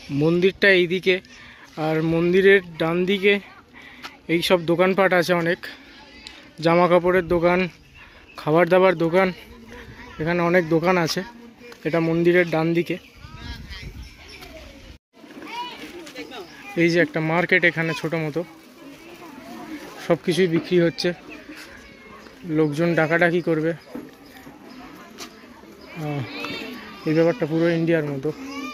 মন্দিরটা এইদিকে, আর মন্দিরের ডান দিকে এই সব দোকানপাট আছে অনেক, জামা কাপড়ের দোকান, খাবার দাবার দোকান, এখানে অনেক দোকান আছে। এটা মন্দিরের ডান দিকে। এই যে একটা মার্কেট এখানে ছোটো মতো, সব কিছুই বিক্রি হচ্ছে, লোকজন ডাকাডাকি করবে। এই ব্যাপারটা পুরো ইন্ডিয়ার মতো।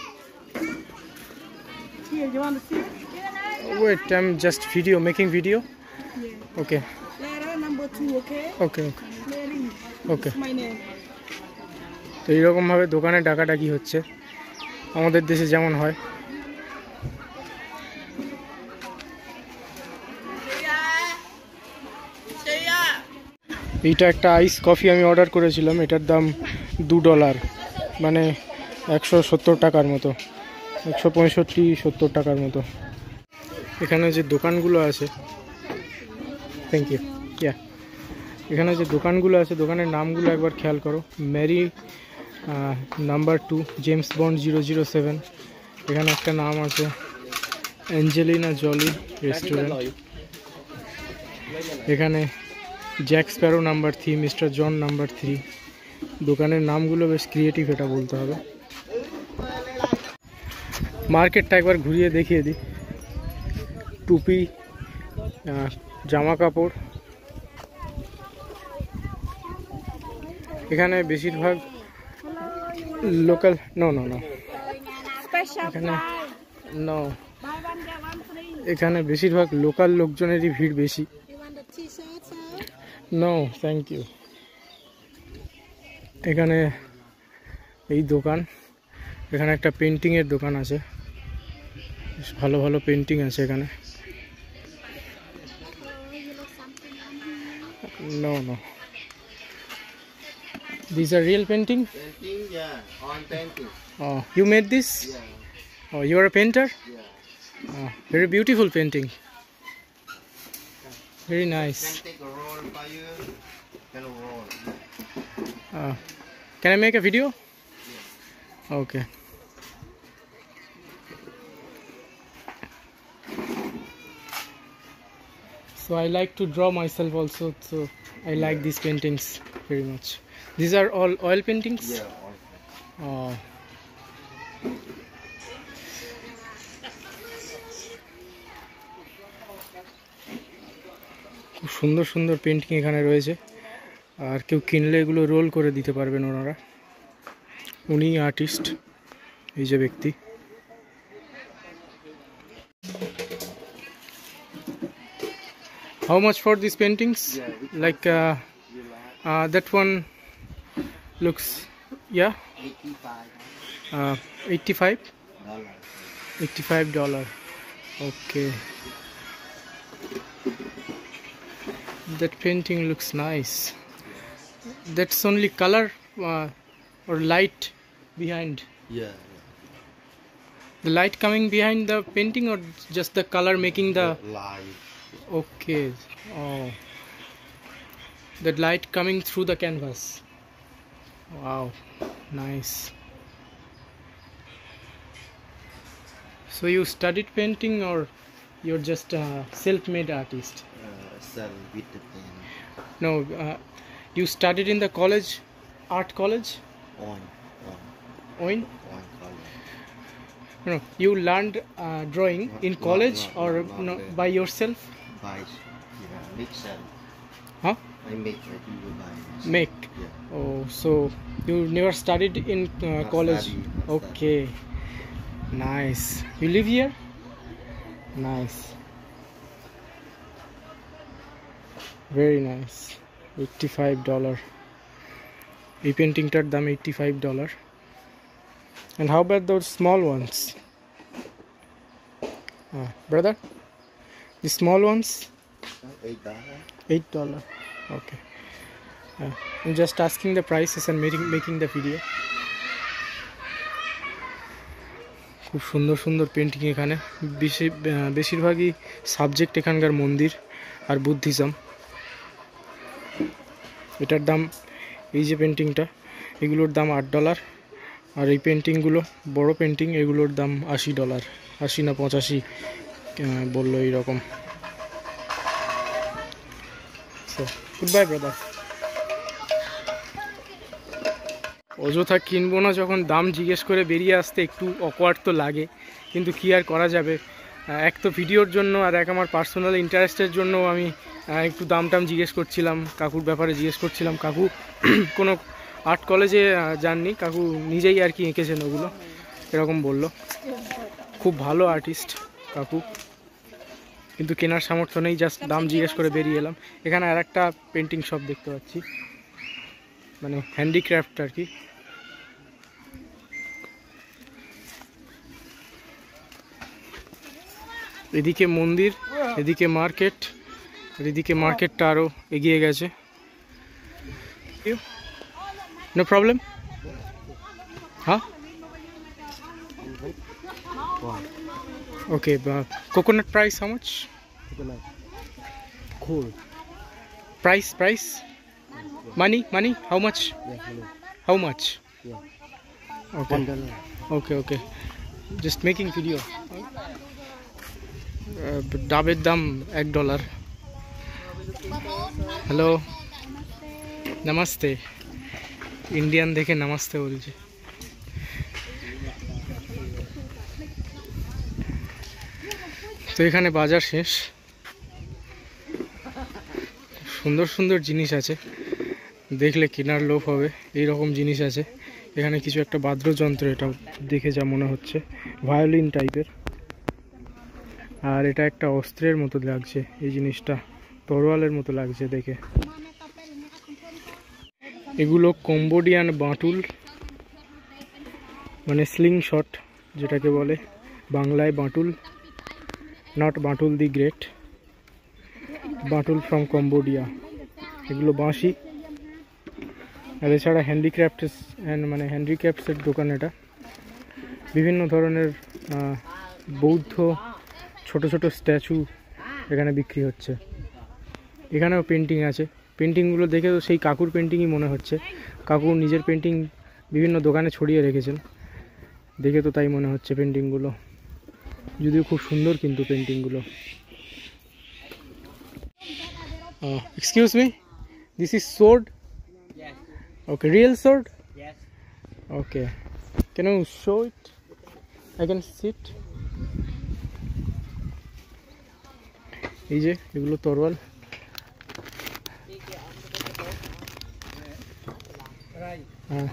Wait, I'm just making video. Okay. Lara number 2, okay? Okay. Mary. Okay. My name. তো এইরকমভাবে দোকানে ডাকাডাকি হচ্ছে, আমাদের দেশে যেমন হয়। এইটা একটা আইস কফি আমি অর্ডার করেছিলাম, এটার দাম $2, মানে 170 টাকার মতো, 165-70 টাকার মতো। এখানে যে দোকানগুলো আছে, থ্যাংক ইউ, এখানে যে দোকানগুলো আছে, দোকানের নামগুলো একবার খেয়াল করো। ম্যারি নাম্বার 2, জেমস বন্ড 007, এখানে একটা নাম আছে অ্যাঞ্জেলিনা জলি রেস্টুরেন্ট, এখানে Jack Sparrow number 3, mister John number 3। দোকানের নামগুলো বেশ ক্রিয়েটিভ, এটা বলতে হবে। মার্কেটটা একবার ঘুরিয়ে দেখিয়ে দিই। টুপি, জামা কাপড়, এখানে বেশিরভাগ লোকাল এখানে বেশিরভাগ লোকাল লোকজনেরই ভিড় বেশি। No thank you. এখানে এই দোকান, এখানে একটা পেন্টিংয়ের দোকান আছে, ভালো ভালো পেন্টিং আছে এখানে। No. These are real painting? Painting, yeah, on painting. Oh, you made this? Yeah. Oh, you are a painter? Yeah. Oh, very beautiful painting. Very nice. Can take a roll by you. Can roll. Can I make a video? Yeah. Okay. So I like to draw myself also, so I like these paintings very much. These are all oil paintings? Yeah. Oh. খুব সুন্দর সুন্দর painting এখানে রয়েছে, আর কেউ কিনলে এগুলো role করে দিতে পারবেন ওনারা। উনি আর্টিস্ট, এই যে ব্যক্তি। How much for these paintings? Yeah, Like that one looks, yeah, 85 $85. dollar. $85. Okay. That painting looks nice. That's only color or light behind? Yeah. The light coming behind the painting, or just the color making the... Live. Okay. Oh. The light coming through the canvas. Wow. Nice. So you studied painting, or you're just a self-made artist? Sell with the pen. No, you studied in the college, art college? On Oin? college. No, you learned drawing in college, or no, okay. by yourself? Buy. Yeah. Make sell. Huh? I make. I do buy. Make. Yeah. Oh, so you never studied in college? Not Okay. Nice. You live here? Nice. Very nice. $85. এই পেন্টিংটার দাম $85. And how about those small ones? Brother, the small ones? $8. Okay. I'm just asking the prices and making the video. খুব সুন্দর সুন্দর painting এখানে, বেশিরভাগই subject এখানকার মন্দির আর Buddhism. এটার দাম, এই যে পেন্টিংটা, এগুলোর দাম $8, আর এই পেন্টিংগুলো বড় পেন্টিং, এগুলোর দাম $80, 80 না 85 বললো এইরকম। So goodbye brother. অযথা কিনবো না যখন দাম জিজ্ঞেস করে বেরিয়ে আসতে একটু অকওয়ার্ড তো লাগে, কিন্তু কি আর করা যাবে। এক তো ভিডিওর জন্য, আর এক আমার পার্সোনাল ইন্টারেস্টের জন্য আমি একটু দাম টাম জিজ্ঞেস করছিলাম, কাকুর ব্যাপারে জিজ্ঞেস করছিলাম। কাকু কোনো আর্ট কলেজে যাননি, কাকু নিজেই আর কি এঁকেছেন ওগুলো, এরকম বলল। খুব ভালো আর্টিস্ট কাকু, কিন্তু কেনার সামর্থ্য নেই, জাস্ট দাম জিজ্ঞেস করে বেরিয়ে এলাম। এখানে আর একটা পেন্টিং শপ দেখতে পাচ্ছি, মানে হ্যান্ডিক্রাফট আর কি। এদিকে মন্দির, এদিকে মার্কেট, আর এদিকে মার্কেটটা আরও এগিয়ে গেছে। No problem. হ্যাঁ okay. Coconut price how much? Cool. Price? Money? How much? How much? Okay. Okay. Just making video. ডাবের দাম $1। হ্যালো, নমস্তে। ইন্ডিয়ান দেখে নমস্তে বলছে। তো এখানে বাজার শেষ। সুন্দর সুন্দর জিনিস আছে, দেখলে কেনার লোভ হবে। এই রকম জিনিস আছে এখানে। কিছু একটা বাদ্যযন্ত্র, এটা দেখে যা মনে হচ্ছে ভায়োলিন টাইপের। আর এটা একটা অস্ত্রের মতো লাগছে, এই জিনিসটা তরোয়ালের মতো লাগছে দেখে। এগুলো কম্বোডিয়ান বাঁটুল, মানে স্লিং শট যেটাকে বলে বাংলায় বাঁটুল, not Bantul the Great, Bantul from Cambodia. এগুলো বাঁশি। আর এছাড়া হ্যান্ডিক্রাফটসের দোকান এটা। বিভিন্ন ধরনের বৌদ্ধ ছোট ছোট স্ট্যাচু এখানে বিক্রি হচ্ছে। এখানেও পেন্টিং আছে। পেন্টিংগুলো দেখে তো সেই কাকুর পেন্টিংই মনে হচ্ছে। কাকু নিজের পেন্টিং বিভিন্ন দোকানে ছড়িয়ে রেখেছেন, দেখে তো তাই মনে হচ্ছে পেন্টিংগুলো। যদিও খুব সুন্দর কিন্তু পেন্টিংগুলো। Excuse me, this is sword? Yes. Okay, real sword? Yes. Okay. Can you show it? I can see it. এই যে এগুলো তরোয়াল। হ্যাঁ,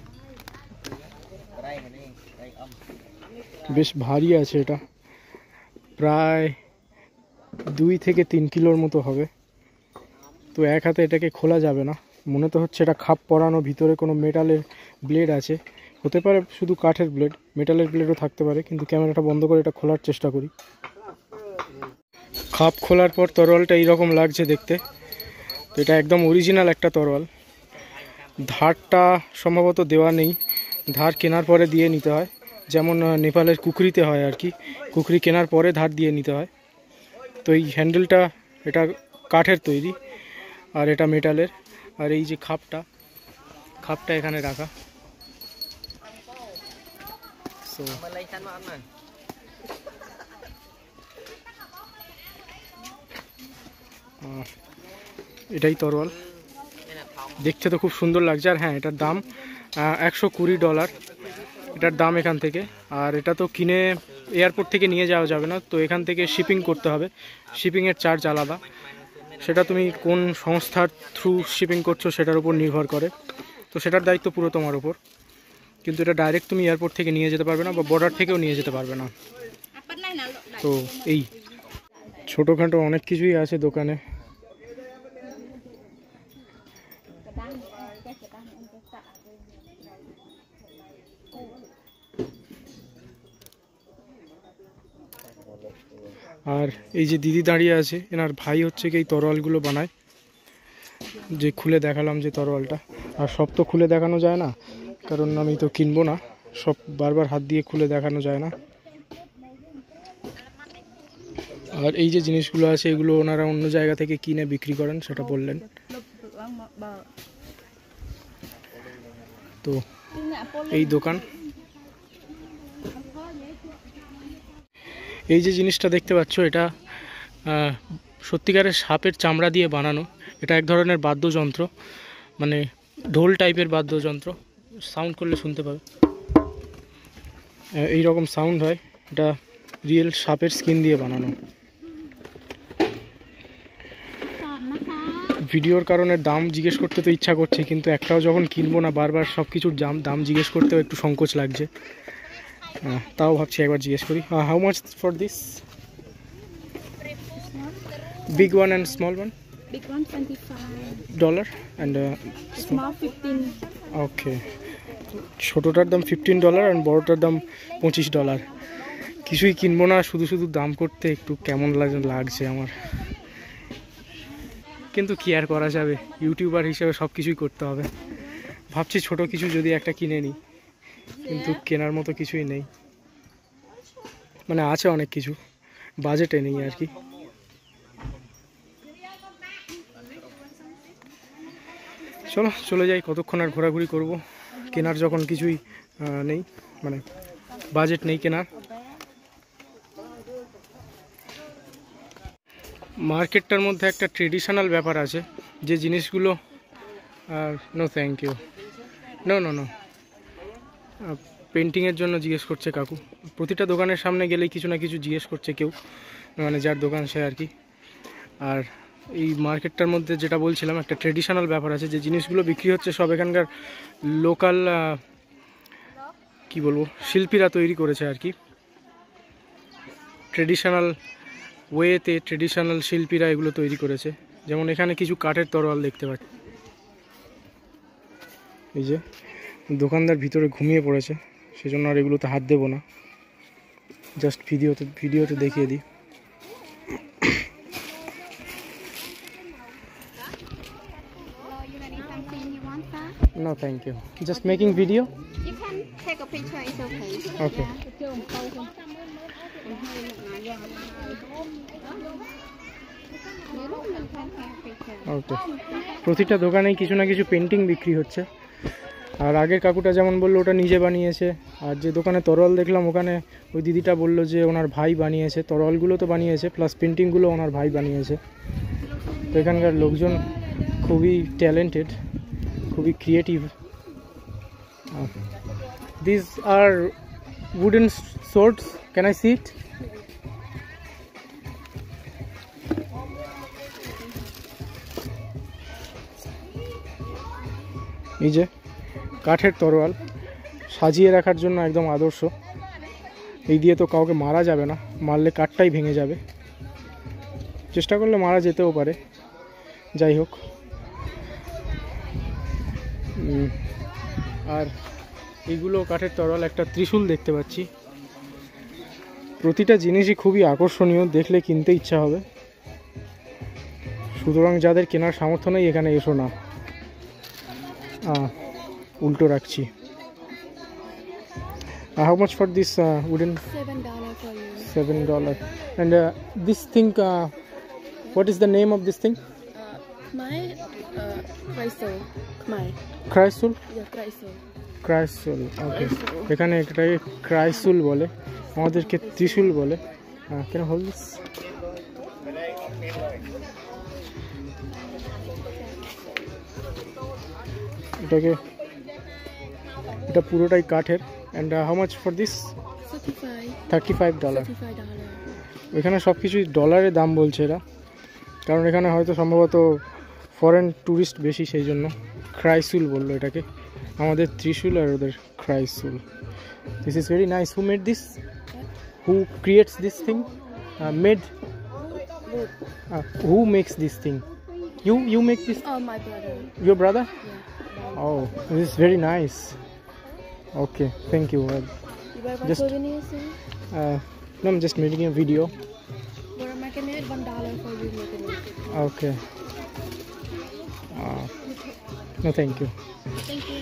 বেশ ভারী আছে এটা, প্রায় 2 থেকে 3 কিলোর মতো হবে। তো এক হাতে এটাকে খোলা যাবে না, মনে তো হচ্ছে এটা খাপ পরানো, ভিতরে কোনো মেটালের ব্লেড আছে, হতে পারে শুধু কাঠের ব্লেড, মেটালের ব্লেডও থাকতে পারে। কিন্তু ক্যামেরাটা বন্ধ করে এটা খোলার চেষ্টা করি। খাপ খোলার পর তরোয়ালটা এইরকম লাগছে দেখতে। তো এটা একদম অরিজিনাল একটা তরোয়াল। ধারটা সম্ভবত দেওয়া নেই, ধার কেনার পরে দিয়ে নিতে হয়, যেমন নেপালের কুকরিতে হয় আর কি। কুকরি কেনার পরে ধার দিয়ে নিতে হয়। তো এই হ্যান্ডেলটা এটা কাঠের তৈরি, আর এটা মেটালের। আর এই যে খাপটা এখানে রাখা। সো এটাই তরোয়াল, দেখতে তো খুব সুন্দর লাগছে। আর হ্যাঁ, এটার দাম $120 এটার দাম এখান থেকে। আর এটা তো কিনে এয়ারপোর্ট থেকে নিয়ে যাওয়া যাবে না, তো এখান থেকে শিপিং করতে হবে। শিপিংয়ের চার্জ আলাদা, সেটা তুমি কোন সংস্থার থ্রু শিপিং করছো সেটার উপর নির্ভর করে। তো সেটার দায়িত্ব পুরো তোমার উপর। কিন্তু এটা ডাইরেক্ট তুমি এয়ারপোর্ট থেকে নিয়ে যেতে পারবে না, বা বর্ডার থেকেও নিয়ে যেতে পারবে না। তো এই ছোটোখাটো অনেক কিছুই আছে দোকানে। আর এই যে দিদি দাঁড়িয়ে আছে, এনার ভাই হচ্ছে কি এই তরোয়ালগুলো বানায়, যে খুলে দেখালাম যে তরোয়ালটা। আর সব তো খুলে দেখানো যায় না, কারণ আমি তো কিনবো না, সব বারবার হাত দিয়ে খুলে দেখানো যায় না। আর এই যে জিনিসগুলো আছে, এগুলো ওনারা অন্য জায়গা থেকে কিনে বিক্রি করেন, সেটা বললেন। তো এই দোকান এই যে জিনিসটা দেখতে পাচ্ছ, এটা সত্যিকারের সাপের চামড়া দিয়ে বানানো। এটা এক ধরনের বাদ্যযন্ত্র, মানে ঢোল টাইপের বাদ্যযন্ত্র। সাউন্ড করলে শুনতে পাবে, এই রকম সাউন্ড হয়। এটা রিয়েল সাপের স্কিন দিয়ে বানানো। ভিডিওর কারণে দাম জিজ্ঞেস করতে তো ইচ্ছা করছে, কিন্তু একটাও যখন কিনবো না, বারবার সব কিছুর দাম জিজ্ঞেস করতেও একটু সংকোচ লাগছে। তাও ভাবছি একবার জিজ্ঞেস করি। How much for this? Big one and small one? Big one, $25. $, and Small, 15. Okay. ছোটোটার দাম $15 আর বড়োটার দাম $25। কিছুই কিনবো না, শুধু শুধু দাম করতে একটু কেমন লাগছে আমার, কিন্তু কি আর করা যাবে, ইউটিউবার হিসেবে সব কিছুই করতে হবে। ভাবছি ছোট কিছু যদি একটা কিনে নিই, কিন্তু কেনার মতো কিছুই নেই। মানে আছে অনেক কিছু, বাজেটে নেই আর কি। চলে যাই, কতক্ষণ আর ঘোরাঘুরি করব। কেনার যখন কিছুই নেই, মানে বাজেট নেই কেনার। মার্কেটটার মধ্যে একটা ট্রেডিশনাল ব্যাপার আছে, যে জিনিসগুলো নো থ্যাংক ইউ, নো পেন্টিংয়ের জন্য জিজ্ঞেস করছে কাকু। প্রতিটা দোকানের সামনে গেলেই কিছু না কিছু জিজ্ঞেস করছে কেউ, মানে যার দোকান সে আর কি। আর এই মার্কেটটার মধ্যে যেটা বলছিলাম, একটা ট্রেডিশনাল ব্যাপার আছে, যে জিনিসগুলো বিক্রি হচ্ছে সব এখানকার লোকাল কি বলবো, শিল্পীরা তৈরি করেছে আর কি। ট্রেডিশনাল ওয়েতে ট্রেডিশনাল শিল্পীরা এগুলো তৈরি করেছে। যেমন এখানে কিছু কাঠের তরোয়াল দেখতে পাচ্ছি। এই যে দোকানদার ভিতরে ঘুমিয়ে পড়েছে, সেজন্য আর এগুলোতে হাত দেবো না, জাস্ট ভিডিওতে দেখিয়ে দিই। No, thank you. Just making video? You can take a picture, it's okay. Okay. Okay. প্রতিটা দোকানেই কিছু না কিছু পেন্টিং বিক্রি হচ্ছে। আর আগের কাকুটা যেমন বললো ওটা নিজে বানিয়েছে, আর যে দোকানে তরোয়াল দেখলাম ওখানে ওই দিদিটা বললো যে ওনার ভাই বানিয়েছে। তরোয়ালগুলো তো বানিয়েছে, প্লাস পেন্টিংগুলো ওনার ভাই বানিয়েছে। তো এখানকার লোকজন খুবই ট্যালেন্টেড, খুবই creative. These are wooden swords. Can I see it? এই যে কাঠের তরোয়াল, সাজিয়ে রাখার জন্য একদম আদর্শ। এই দিয়ে তো কাউকে মারা যাবে না, মারলে কাঠটাই ভেঙে যাবে। চেষ্টা করলে মারা যেতেও পারে, যাই হোক। আর এইগুলো কাঠের তরোয়াল। একটা ত্রিশূল দেখতে পাচ্ছি। প্রতিটা জিনিসই খুবই আকর্ষণীয়, দেখলে কিনতে ইচ্ছা হবে। সুতরাং যাদের কেনার সামর্থ্য নেই এখানে এসো না। উল্টো রাখছি। How much for this wooden? $7 for you. $7. And this thing, what is the name of this thing? My Chrysol. My. Chrysol? Yeah, Chrysol. Chrysol. Okay. এখানে এটাকে ক্রাইসুল বলে, আমাদেরকে ত্রিশূল বলে। Can I hold this? এটা পুরোটাই কাঠের। And how much for this? $35. এখানে সব কিছুই ডলারে দাম বলছে এরা, কারণ এখানে হয়তো সম্ভবত ফরেন ট্যুরিস্ট বেশি, সেই জন্য ক্রাইসুল বললো এটাকে। আমাদের ত্রিশূল আর ওদের ক্রাইসুল। This is very nice. Who made this? Who creates this thing? Who makes this thing? You make this? Oh, my brother. Your brother? Yeah. Oh, this is very nice. Okay, thank you. You buy one Just- souvenir, sir? No, I'm just making a video. We're making it $1 for you making it. Okay. No, thank you. Thank you.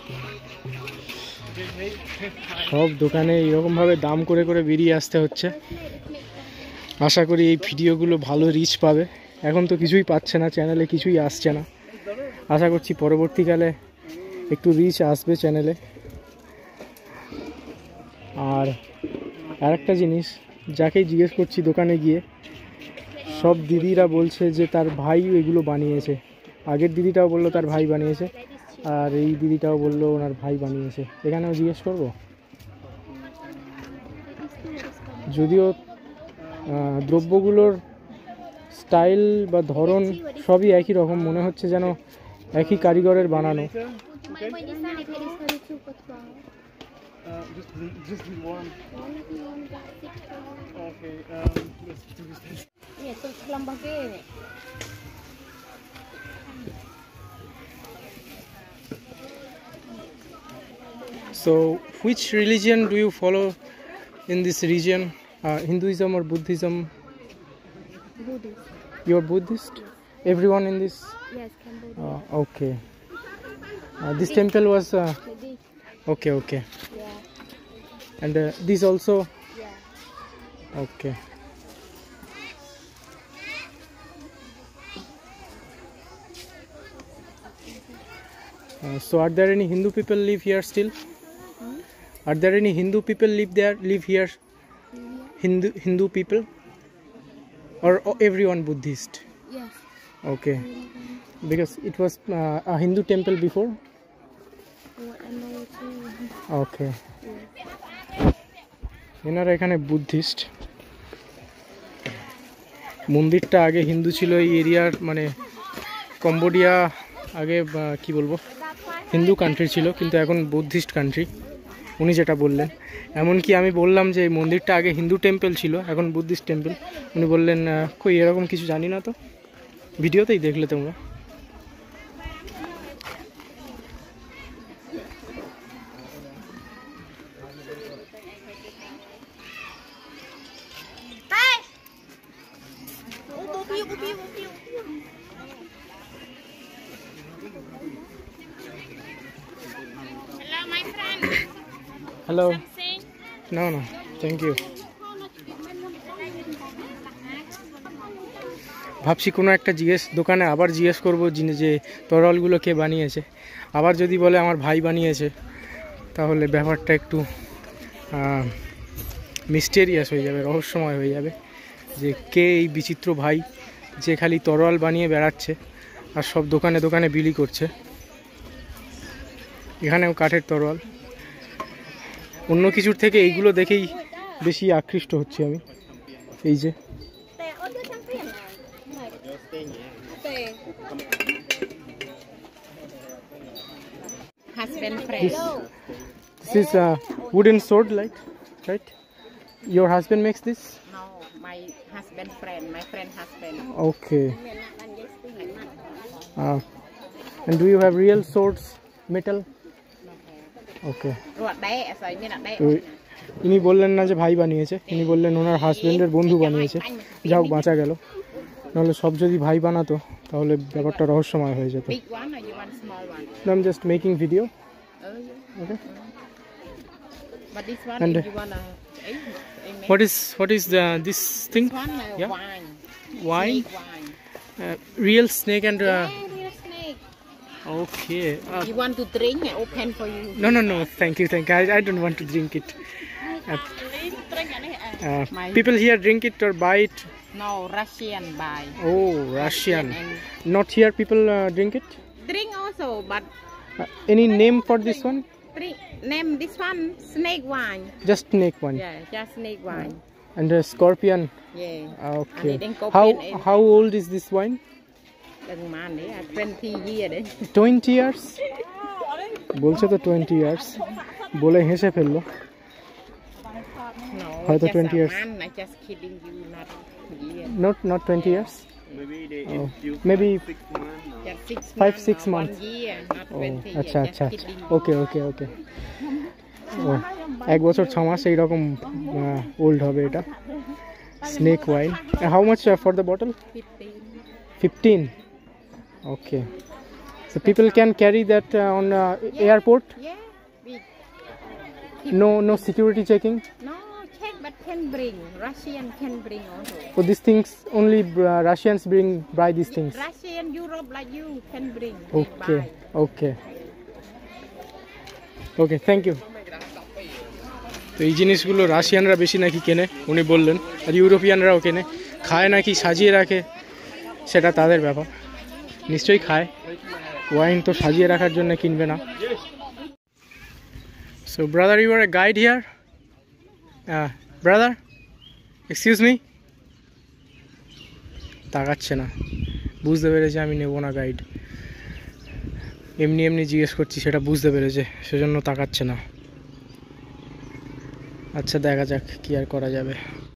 সব দোকানে এরকমভাবে দাম করে করে বেরিয়ে আসতে হচ্ছে। আশা করি এই ভিডিওগুলো ভালো রিচ পাবে। এখন তো কিছুই পাচ্ছে না, চ্যানেলে কিছুই আসছে না। আশা করছি পরবর্তীকালে একটু রিচ আসবে চ্যানেলে। আর আরেকটা জিনিস, যাকেই জিজ্ঞেস করছি দোকানে গিয়ে, সব দিদিরা বলছে যে তার ভাই এগুলো বানিয়েছে। আগের দিদিটাও বললো তার ভাই বানিয়েছে, আর এই দিদিটাও বললো ওনার ভাই বানিয়েছে। এখানেও জিজ্ঞেস করব, যদিও দ্রব্যগুলোর স্টাইল বা ধরন সবই একই রকম, মনে হচ্ছে যেন একই কারিগরের বানানো। So, which religion do you follow in this region? Hinduism or Buddhism? Buddhist. You're Buddhist? Everyone in this? Yes, Cambodia. Okay. This temple was okay. Yeah. And this also? Yeah. Okay. So are there any Hindu people live here still? Are there any Hindu people live here? Hindu people? Or everyone Buddhist? Yes. Okay. Because it was a Hindu temple before? Okay. এনারা এখানে Buddhist. মন্দিরটা আগে হিন্দু ছিল এই এরিয়ার, মানে Cambodia আগে কি বলবো হিন্দু কান্ট্রি ছিল, কিন্তু এখন বুদ্ধিস্ট কান্ট্রি, উনি যেটা বললেন। এমনকি আমি বললাম যে এই মন্দিরটা আগে হিন্দু টেম্পল ছিল, এখন বুদ্ধিস্ট টেম্পল। উনি বললেন কই এরকম কিছু জানি না তো, ভিডিওতেই দেখলে তোমরা। Hello, my friend. Hello, Something? না থ্যাংক ইউ। ভাবছি কোনো একটা দোকানে আবার জিজ্ঞেস করবো যে তরলগুলো কে বানিয়েছে। আবার যদি বলে আমার ভাই বানিয়েছে, তাহলে ব্যাপারটা একটু মিস্টেরিয়াস হয়ে যাবে, রহস্যময় হয়ে যাবে, যে কে এই বিচিত্র ভাই যে খালি তরল বানিয়ে বেড়াচ্ছে আর সব দোকানে দোকানে বিলি করছে। এখানেও কাঠের তরল। অন্য কিছুর থেকে এইগুলো দেখেই বেশি আকৃষ্ট হচ্ছি আমি। এই যে Husband friend. this is a wooden sword, like, right? Your husband makes this? No, my husband friend. My friend husband. Okay. And do you have real swords, metal? Okay. Ruột đẻ, rồi như là đẻ. তো ইনি বললেন না যে ভাই বানিয়েছে, ইনি বললেন ওনার হাজবেন্ডের বন্ধু বানিয়েছে। যাও, বাঁচা গেল, নাহলে সব যদি ভাই বানাতো তাহলে ব্যাপারটা রহস্যময় হয়ে যেত। Big one or you want small one? I'm just making video. Yeah. Okay. But this one, And if you wanna, What is this thing? This one Yeah. wine. Wine? Snake wine. Real snake and Yeah, real snake. okay. You want to drink? I open for you. No. Thank you. I don't want to drink it. My- People here drink it or buy it. No, Russian buy. Oh, Russian. And Not here people drink it. drink also, but Any name for this one? drink. Name this one snake wine. Just snake one. Yeah, just snake wine. And scorpion. Yeah. Okay. And then coffee and- How old is this wine? Đừng mà đấy, 20 years đấy. 20 years? বলছে তো 20 years, বলে হেসে ফেললো। No, হয়তো just 20 a years. man, I just kidding you, not year. Not 20 years? Maybe they Oh, infuse maybe 6 months. Just 6 5, months. 6 or months. 1 year, not ও 20 আচ্ছা years. আচ্ছা Just আচ্ছা, kidding you. ওকে। ও 1 বছর 6 মাস এইরকম ওল্ড হবে এটা। Snake wine. How much for the bottle? 15. 15. Okay. So people can carry that on airport? Yeah. We- No security checking? No, check, but can bring. Russian can bring also. So these things only Russians buy these things? Russian, Europe like you can bring. Okay. Buy. Okay, thank you. তো এই জিনিসগুলো রাশিয়ানরা বেশি নাকি কেনে উনি বললেন, আর ইউরোপিয়ানরাও কেনে, খায় নাকি সাজিয়ে রাখে সেটা তাদের ব্যাপার, নিশ্চয়ই খায়, ওয়াইন তো সাজিয়ে রাখার জন্য কিনবে না। So brother, you are a guide here? Brother, excuse me? তাকাচ্ছে না, বুঝতে পেরেছে আমি নেবো না গাইড, এমনি এমনি জিজ্ঞেস করছি সেটা বুঝতে পেরেছে, সেজন্য তাকাচ্ছে না। আচ্ছা দেখা যাক, কি আর করা যাবে।